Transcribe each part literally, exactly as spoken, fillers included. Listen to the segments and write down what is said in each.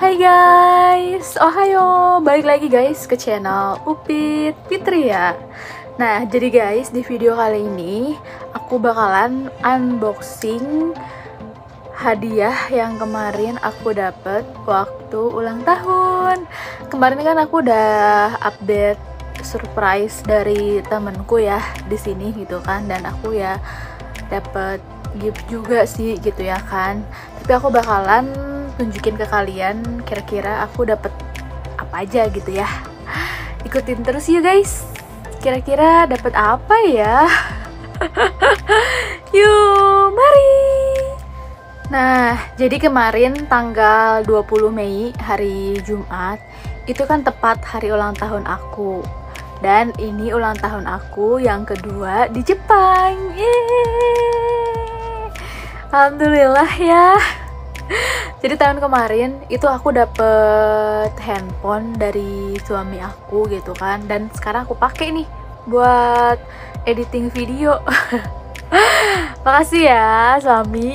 Hai guys, ohayo, balik lagi guys ke channel Upit Fitri ya. Nah, jadi guys, di video kali ini aku bakalan unboxing hadiah yang kemarin aku dapet waktu ulang tahun. Kemarin kan aku udah update surprise dari temenku ya di sini gitu kan, dan aku ya dapet gift juga sih gitu ya kan. Tapi aku bakalan tunjukin ke kalian kira-kira aku dapet apa aja gitu ya. Ikutin terus ya guys, kira-kira dapet apa ya. Yuk mari. Nah, jadi kemarin tanggal dua puluh Mei, hari Jumat, itu kan tepat hari ulang tahun aku. Dan ini ulang tahun aku yang kedua di Jepang. Yeay. Alhamdulillah ya. Jadi tahun kemarin itu aku dapet handphone dari suami aku gitu kan, dan sekarang aku pakai nih buat editing video. Makasih ya suami.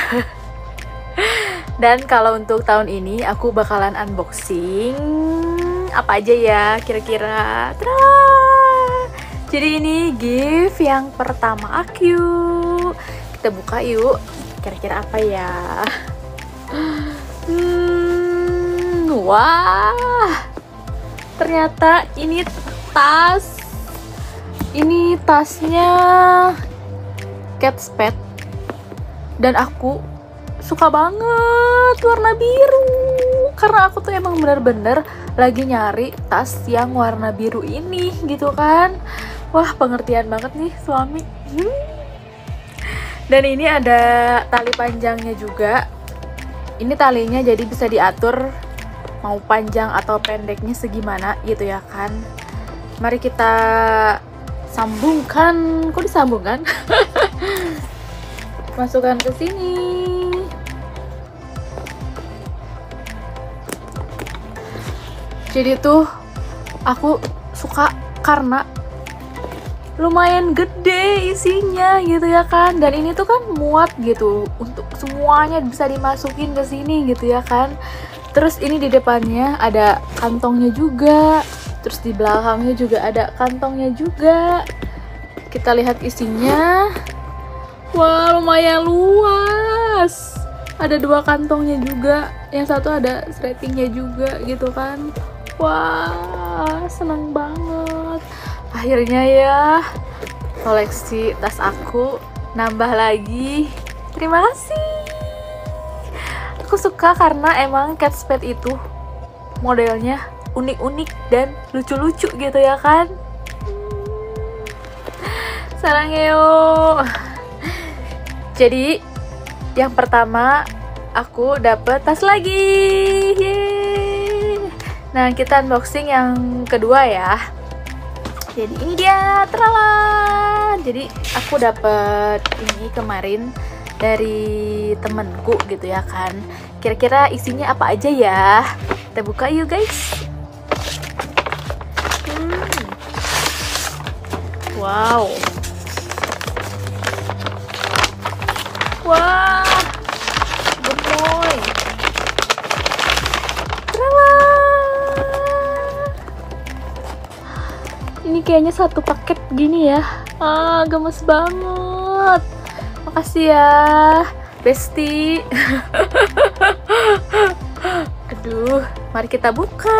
Dan kalau untuk tahun ini aku bakalan unboxing apa aja ya kira-kira. Jadi ini gift yang pertama aku. Kita buka yuk. Kira-kira apa ya? Hmm, wah, ternyata ini tas. Ini tasnya Kate Spade, dan aku suka banget warna biru karena aku tuh emang bener-bener lagi nyari tas yang warna biru ini gitu kan. Wah, pengertian banget nih suami. Hmm. Dan ini ada tali panjangnya juga. Ini talinya jadi bisa diatur mau panjang atau pendeknya segimana gitu ya kan. Mari kita sambungkan. Kok disambungkan? Masukkan ke sini. Jadi tuh aku suka karena lumayan gede isinya gitu ya kan, dan ini tuh kan muat gitu untuk semuanya bisa dimasukin ke sini gitu ya kan. Terus ini di depannya ada kantongnya juga, terus di belakangnya juga ada kantongnya juga. Kita lihat isinya. Wah, lumayan luas. Ada dua kantongnya juga, yang satu ada strappingnya juga gitu kan. Wah, seneng banget. Akhirnya ya, koleksi tas aku nambah lagi. Terima kasih. Aku suka karena emang Kate Spade itu modelnya unik-unik dan lucu-lucu gitu ya kan. Sarangeo. Jadi yang pertama aku dapet tas lagi. Yeay. Nah, kita unboxing yang kedua ya. Jadi ini dia, terala. Jadi aku dapet ini kemarin dari temenku gitu ya kan. Kira-kira isinya apa aja ya? Kita buka yuk guys. Hmm. Wow. Wah, gemoy. Terala. Ini kayaknya satu paket gini ya. Ah, gemes banget. Makasih ya, Besti. Aduh, mari kita buka.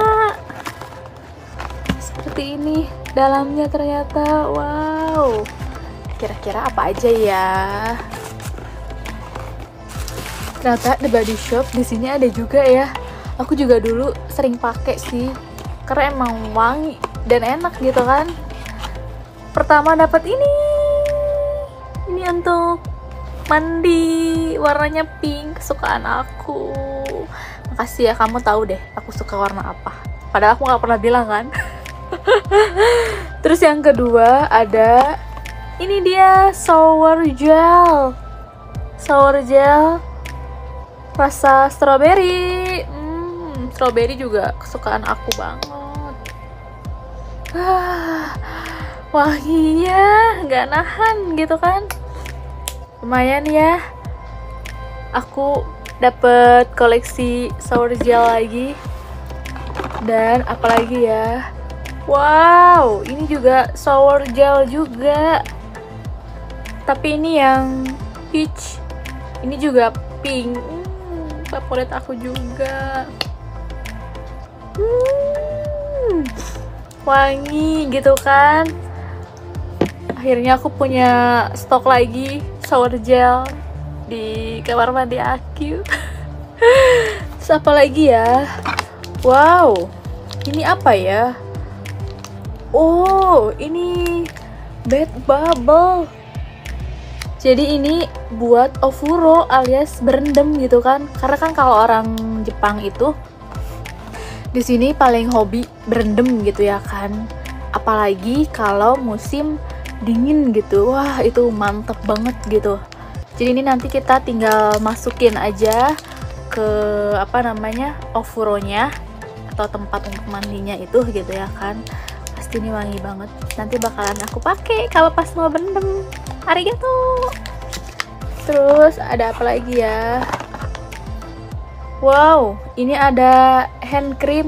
Seperti ini dalamnya ternyata. Wow. Kira-kira apa aja ya? Ternyata The Body Shop di sini ada juga ya. Aku juga dulu sering pakai sih, karena emang wangi dan enak gitu kan. Pertama dapat ini. Ini untuk mandi, warnanya pink, kesukaan aku. Makasih ya, kamu tahu deh aku suka warna apa. Padahal aku nggak pernah bilang kan. Terus yang kedua ada ini dia, shower gel. Shower gel rasa strawberry. Hmm, strawberry juga kesukaan aku banget. Ah, wangi ya, nggak nahan gitu kan. Lumayan ya. Aku Dapat koleksi shower gel lagi. Dan apalagi ya, wow, ini juga shower gel juga, tapi ini yang peach, ini juga pink. hmm, favorit aku juga. hmm, wangi gitu kan. Akhirnya aku punya stok lagi shower gel di kamar mandi aku. Terus apa lagi ya? Wow, ini apa ya? Oh, ini bed bubble. Jadi ini buat ofuro alias berendam gitu kan. Karena kan kalau orang Jepang itu di sini paling hobi berendam gitu ya kan. Apalagi kalau musim dingin gitu. Wah, itu mantep banget gitu. Jadi ini nanti kita tinggal masukin aja ke apa namanya? Ofuronya atau tempat untuk mandinya itu gitu ya kan. Pasti ini wangi banget. Nanti bakalan aku pakai kalau pas mau berendam. Arigato. Terus ada apa lagi ya? Wow, ini ada hand cream.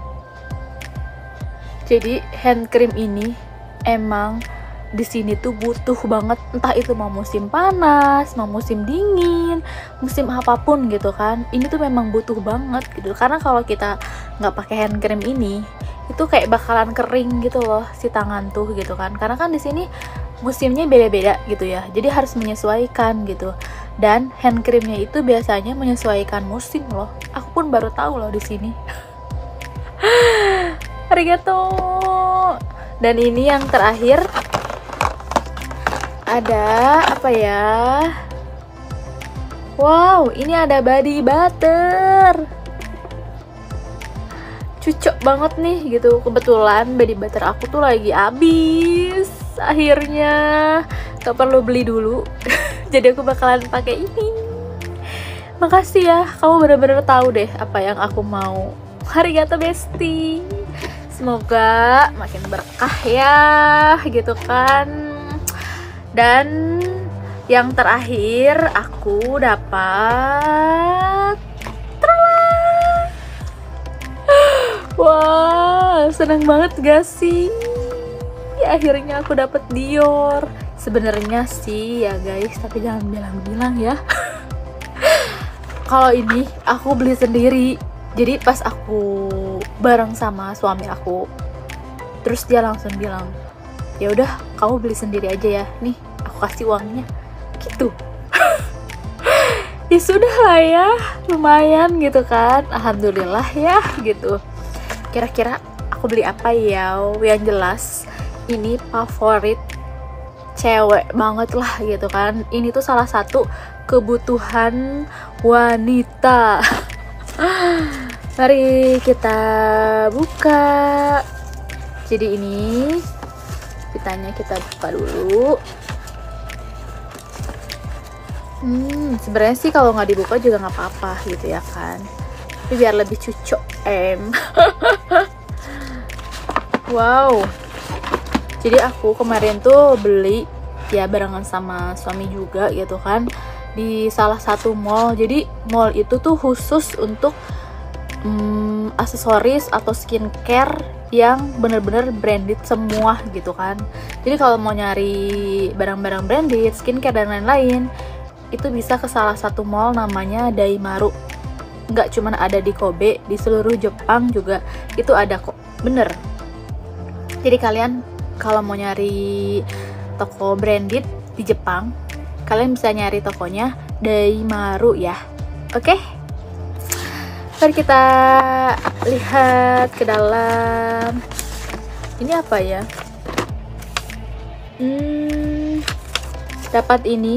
Jadi hand cream ini emang di sini tuh butuh banget, entah itu mau musim panas, mau musim dingin, musim apapun gitu kan. Ini tuh memang butuh banget gitu. Karena kalau kita nggak pakai hand cream ini, itu kayak bakalan kering gitu loh si tangan tuh gitu kan. Karena kan di sini musimnya beda-beda gitu ya. Jadi harus menyesuaikan gitu. Dan hand creamnya itu biasanya menyesuaikan musim loh. Aku pun baru tahu loh di sini. Arigato. Dan ini yang terakhir ada apa ya? Wow, ini ada body butter. Cocok banget nih gitu. Kebetulan body butter aku tuh lagi habis. Akhirnya gak perlu beli dulu. Jadi aku bakalan pakai ini. Makasih ya, kamu bener-bener tahu deh apa yang aku mau. Arigato Besti. Semoga makin berkah ya, gitu kan. Dan yang terakhir aku dapat wah, seneng banget gak sih? Ya, akhirnya aku dapat Dior. Sebenarnya sih ya guys, tapi jangan bilang-bilang ya. Kalau ini aku beli sendiri. Jadi pas aku bareng sama suami aku, terus dia langsung bilang, ya udah kamu beli sendiri aja ya, nih aku kasih uangnya gitu. Ya sudah lah ya, lumayan gitu kan, alhamdulillah ya gitu. Kira-kira aku beli apa ya? Yang jelas ini favorit cewek banget lah gitu kan. Ini tuh salah satu kebutuhan wanita. Mari kita buka. Jadi ini pitanya kita buka dulu. Hmm, sebenarnya sih kalau nggak dibuka juga nggak apa-apa gitu ya kan. Tapi biar lebih cucok em. Wow. Jadi aku kemarin tuh beli ya barengan sama suami juga gitu kan di salah satu mall. Jadi mall itu tuh khusus untuk hmm, aksesoris atau skincare yang bener-bener branded semua gitu kan. Jadi kalau mau nyari barang-barang branded, skincare dan lain-lain, itu bisa ke salah satu mall namanya Daimaru. Nggak cuma ada di Kobe, di seluruh Jepang juga itu ada kok, bener. Jadi kalian kalau mau nyari toko branded di Jepang, kalian bisa nyari tokonya Daimaru ya. Oke? Mari kita lihat ke dalam. Ini apa ya? Hmm, dapat ini.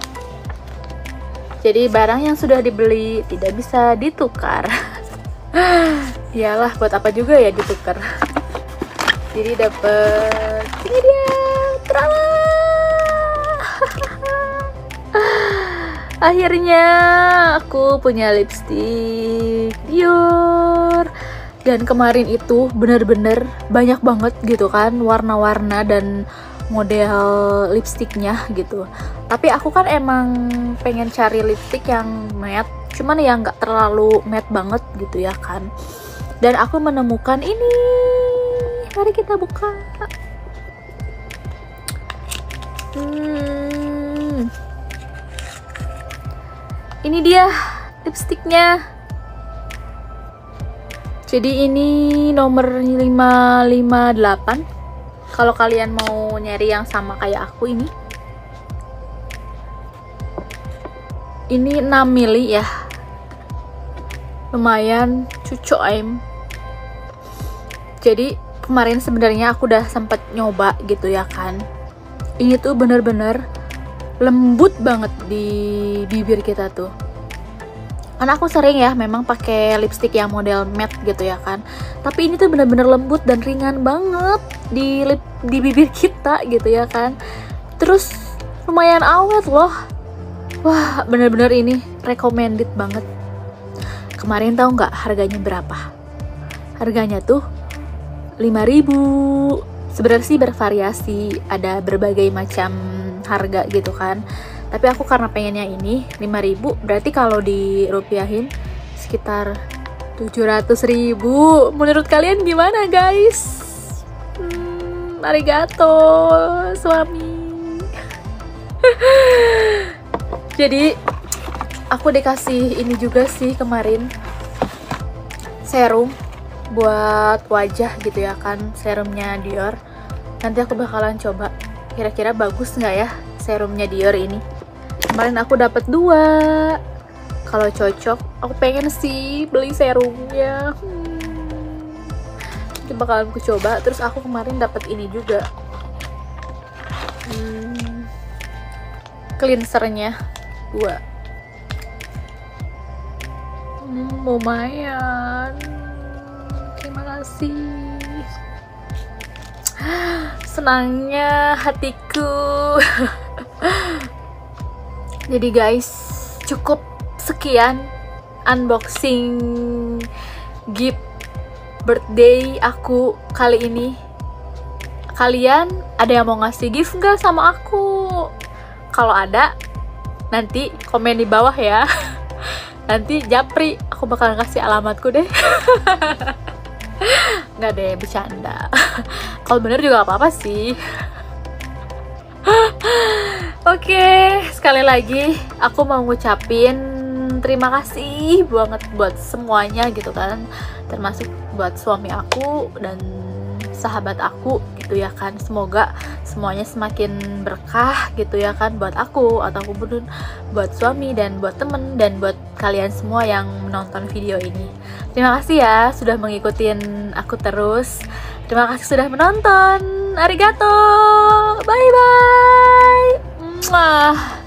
Jadi barang yang sudah dibeli tidak bisa ditukar. Iyalah, buat apa juga ya ditukar. Jadi dapat ini dia, trala. Akhirnya aku punya lipstick Dior. Dan kemarin itu bener-bener banyak banget gitu kan warna-warna dan model lipstiknya gitu. Tapi aku kan emang pengen cari lipstik yang matte, cuman ya nggak terlalu matte banget gitu ya kan. Dan aku menemukan ini, mari kita buka. Hmm. Ini dia lipstiknya. Jadi ini nomor lima lima delapan. Kalau kalian mau nyari yang sama kayak aku ini. Ini enam mili ya. Lumayan cucok aim. Jadi kemarin sebenarnya aku udah sempet nyoba gitu ya kan. Ini tuh bener-bener lembut banget di bibir kita tuh. Karena aku sering ya memang pakai lipstick yang model matte gitu ya kan. Tapi ini tuh bener-bener lembut dan ringan banget di lip di bibir kita gitu ya kan. Terus lumayan awet loh. Wah, bener-bener ini recommended banget. Kemarin tahu nggak harganya berapa? Harganya tuh lima ribu. Sebenarnya sih bervariasi, ada berbagai macam harga gitu kan. Tapi aku karena pengennya ini lima ribu, berarti kalau dirupiahin sekitar tujuh ratus ribu. Menurut kalian gimana guys? Hmm, arigato suami. Jadi aku dikasih ini juga sih kemarin, serum buat wajah gitu ya kan, serumnya Dior. Nanti aku bakalan coba kira-kira bagus nggak ya serumnya Dior ini. Kemarin aku dapat dua. Kalau cocok, aku pengen sih beli serumnya. Hmm. Nanti bakalan aku coba. Terus aku kemarin dapat ini juga, hmm, cleansernya dua. Hmm, lumayan. Terima kasih. Senangnya hatiku. Jadi guys, cukup sekian unboxing gift birthday aku kali ini. Kalian ada yang mau ngasih gift nggak sama aku? Kalau ada, nanti komen di bawah ya. Nanti japri, aku bakal kasih alamatku deh. Nggak deh, bercanda. Kalau bener juga gak apa-apa sih. Oke, sekali lagi aku mau ngucapin terima kasih banget buat semuanya gitu kan. Termasuk buat suami aku dan sahabat aku gitu ya kan. Semoga semuanya semakin berkah gitu ya kan, buat aku ataupun buat suami dan buat temen dan buat kalian semua yang menonton video ini. Terima kasih ya sudah mengikutin aku terus. Terima kasih sudah menonton. Arigato. Bye bye. Mwah.